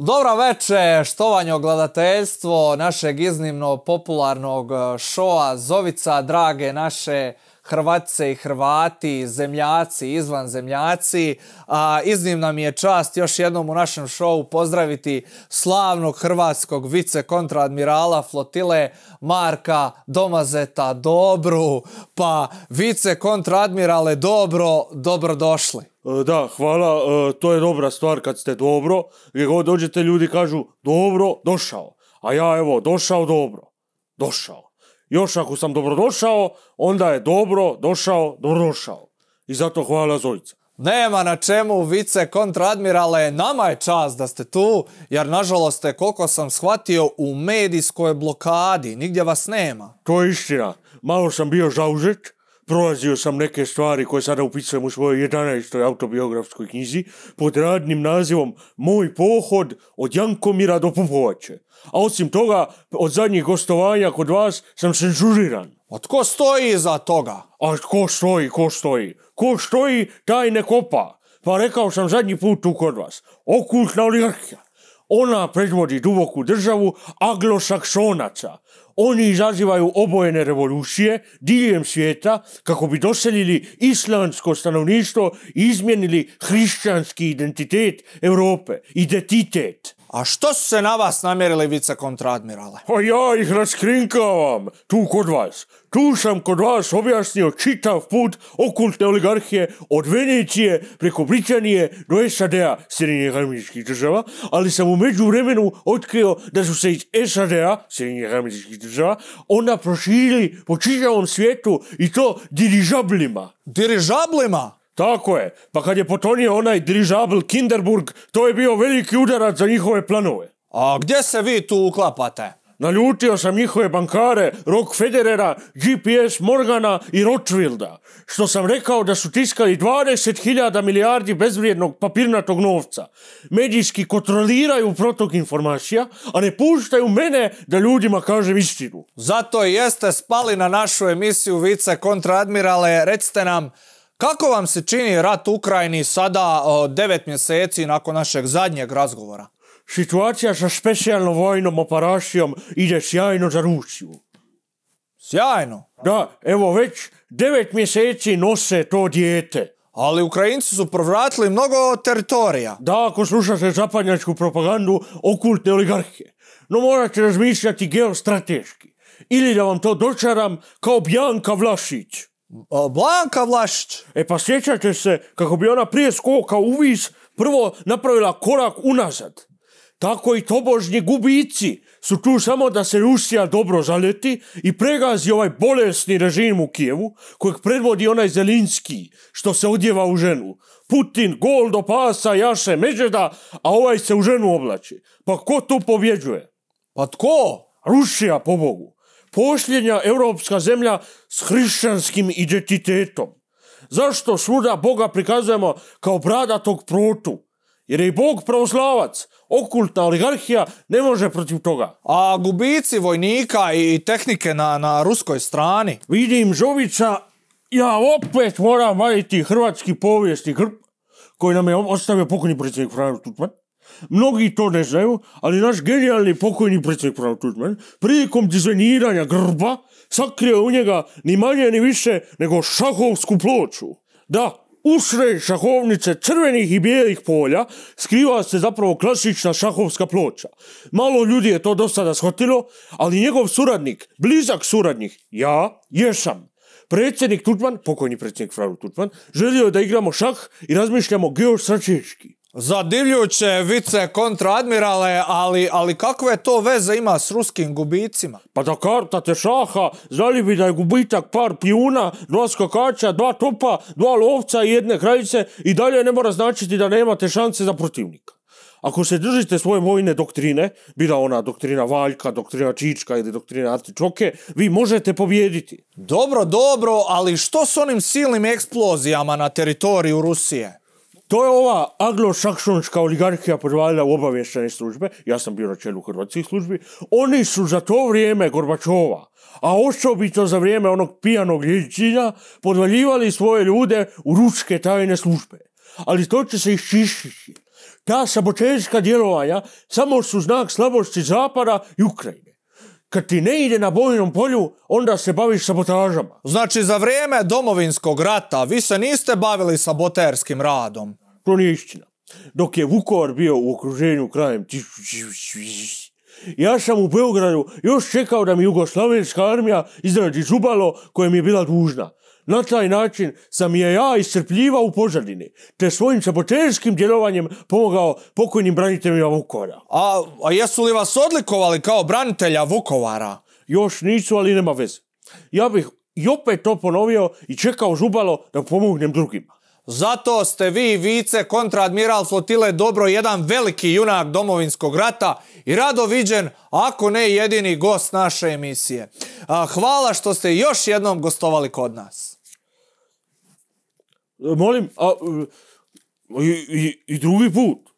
Dobra veče, štovanje gledateljstvo našeg iznimno popularnog šoa Zovica, drage naše Hrvatice i Hrvati, zemljaci, izvanzemljaci. Iznimna mi je čast još jednom u našem šovu pozdraviti slavnog hrvatskog vice-kontradmirala flotile Marka Domazeta Dobru. Pa vice-kontradmirale dobrodošli. Da, hvala, to je dobra stvar kad ste dobro, gdje god dođete ljudi kažu dobro, došao, a ja evo došao, dobro, došao. Još ako sam dobrodošao, onda je dobro, došao, dobrodošao. I zato hvala Zojica. Nema na čemu, vice kontradmirale, nama je čast da ste tu, jer nažalost ste, koliko sam shvatio, u medijskoj blokadi, nigdje vas nema. To je istina, malo sam bio žaužet, prolazio sam neke stvari koje sada upisujem u svojoj 11. autobiografskoj knjizi pod radnim nazivom Moj pohod od Jankomira do Pupovače. A osim toga, od zadnjih gostovanja kod vas sam cenzuriran. A tko stoji iza toga? A ko stoji? Ko stoji, taj ne kopa. Pa rekao sam zadnji put tu kod vas. Okultna oligarhija. Ona predvodi duboku državu Anglosaksonaca. Oni izazivaju obojene revolucije diljem svijeta kako bi doselili islamsko stanovništvo i izmijenili hrišćanski identitet Europe. Identitet. A što su se na vas namjerili, vice kontradmirale? Pa ja ih raskrinkavam tu kod vas. Tu sam kod vas objasnio čitav put okultne oligarhije od Venecije preko Britanije do SAD-a, Sjedinjenih Američkih Država, ali sam u međuvremenu otkrio da su se iz SAD-a, Sjedinjenih Američkih Država, onda proširili po čitavom svijetu i to dirižablima. Dirižablima? Tako je, pa kad je potonio onaj dirižabl Kinderburg, to je bio veliki udarac za njihove planove. A gdje se vi tu uklapate? Naljutio sam njihove bankare, Rockefellerera, GPS Morgana i Rothschilda, što sam rekao da su tiskali 20.000 milijardi bezvrijednog papirnatog novca. Medijski kontroliraju protok informacija, a ne puštaju mene da ljudima kažem istinu. Zato i jeste spali na našu emisiju vice kontradmirale. Recite nam, kako vam se čini rat u Ukrajini sada 9 mjeseci nakon našeg zadnjeg razgovora? Situacija sa specijalnom vojnom operacijom ide sjajno za Rusiju. Sjajno? Da, evo već 9 mjeseci nose to dijete. Ali Ukrajinci su povratili mnogo teritorija. Da, ako slušate zapadnjačku propagandu okultne oligarhije. No morate razmišljati geostrateški. Ili da vam to dočaram kao Bjanka Vlašić. Blanka Vlašić? Pa sjećate se kako bi ona prije skoka u vis prvo napravila korak unazad. Tako i tobožnji gubici su tu samo da se Rusija dobro zaleti i pregazi ovaj bolesni režim u Kijevu, kojeg predvodi onaj Zelinski, što se odjeva u ženu. Putin gol do pasa jaše Medžeda, a ovaj se u ženu oblači. Pa ko tu pobjeđuje? Pa tko? Rusija, pobogu. Posljednja europska zemlja s hrišćanskim identitetom. Zašto svuda Boga prikazujemo kao bradatog protu? Jer je i Bog pravoslavac. Okultna oligarhija ne može protiv toga. A gubici vojnika i tehnike na ruskoj strani? Vidim, Zovica, ja opet moram vaditi hrvatski povijesni grb koji nam je ostavio pokojni predsjednik Franjo Tuđman. Mnogi to ne znaju, ali naš genijalni pokojni predsjednik Franjo Tuđman prilikom dizajniranja grba sakrio u njega ni manje ni više nego šahovsku ploču. Da, usred šahovnice crvenih i bijelih polja skriva se zapravo klasična šahovska ploča. Malo ljudi je to do sada shvatilo, ali njegov suradnik, blizak suradnik, ja, jesam. Predsjednik Tuđman, pokojni predsjednik Franjo Tuđman, želio je da igramo šah i razmišljamo geostrateški. Zadivljuće, vice kontradmirale, ali kakve to veze ima s ruskim gubicima? Pa da kartate šaha, znali bi da je gubitak par pijuna, 2 skakača, 2 topa, 2 lovca i 1 kraljice i dalje ne mora značiti da nemate šanse za protivnika. Ako se držite svoje vojne doktrine, bila ona doktrina Valjka, doktrina Čička ili doktrina Artičoke, vi možete pobijediti. Dobro, ali što s onim silnim eksplozijama na teritoriju Rusije? To je ova anglosaksonska oligarhija podvalila u obavještajne službe, ja sam bio na čelu hrvatskih službi, oni su za to vrijeme Gorbačova, a osobito za vrijeme onog pijanog Ljiljčina, podvaljivali svoje ljude u ruske tajne službe. Ali to će se iščistiti. Ta saboterska djelovanja samo su znak slabosti Zapada i Ukrajine. Kad ti ne ide na bojnom polju, onda se baviš sabotažama. Znači, za vrijeme Domovinskog rata vi se niste bavili saboterskim radom. To nije istina. Dok je Vukovar bio u okruženju krajem... Ja sam u Beogradu još čekao da mi jugoslavenska armija izradi žubalo koje mi je bila dužna. Na taj način sam je ja iscrpljivao u pozadini, te svojim saboterskim djelovanjem pomogao pokojnim braniteljima Vukovara. A jesu li vas odlikovali kao branitelja Vukovara? Još nisu, ali nema veze. Ja bih i opet to ponovio i čekao žubalo da pomognem drugima. Zato ste vi, vice kontradmiral flotile Dobro, jedan veliki junak Domovinskog rata i rado viđen, ako ne jedini gost naše emisije. Hvala što ste još jednom gostovali kod nas. Molim, i drugi put.